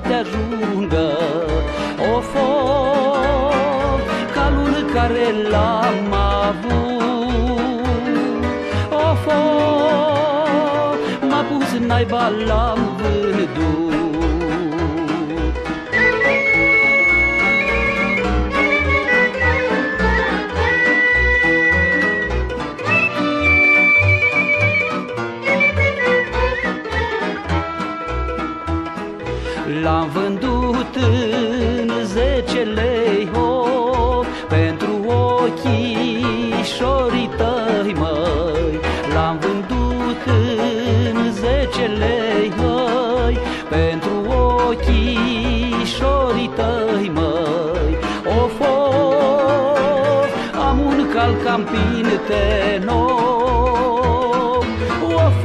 te ajungă. Of, calul care l-am avut, of, m-a pus naiba, l-am vândut. L-am vândut în 10 lei, oh, pentru ochișorii tăi, măi. L-am vândut în 10 lei, măi, pentru ochișorii tăi, măi. Of, am un calcam pintenou, of,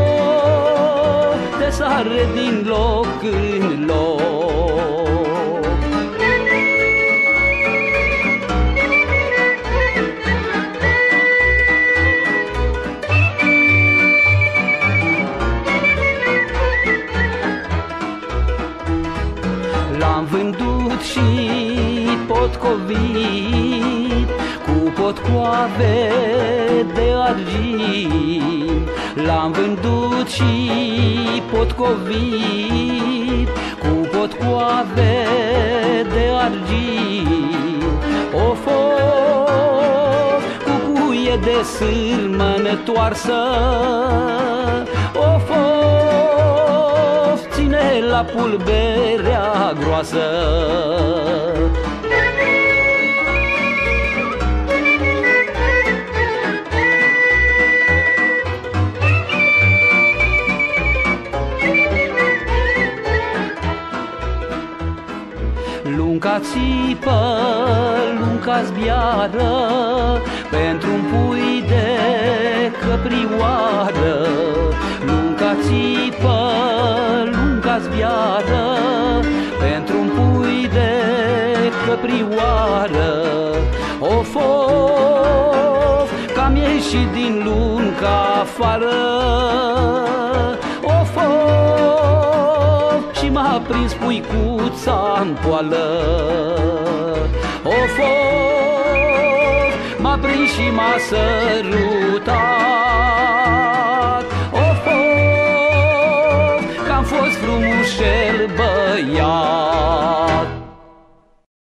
te sare din loc în loc. L-am vândut și potcovit cu potcoave de argint. L-am vândut și potcovit cu potcoave de argint. Of, cu cuie de sârmă întoarsă, of, ține la pulberea groasă. Lunca țipă, lunca zbiară, pentru-un pui de căprioară. Lunca țipă, lunca zbiară, pentru-un pui de căprioară. Of, of, cam ieșit din lunca afară. Of, of, și m-a prins puicuța-n poală. Of, of, m-a prins și m-a sărutat. Of, of, că-am fost frumușel băiat.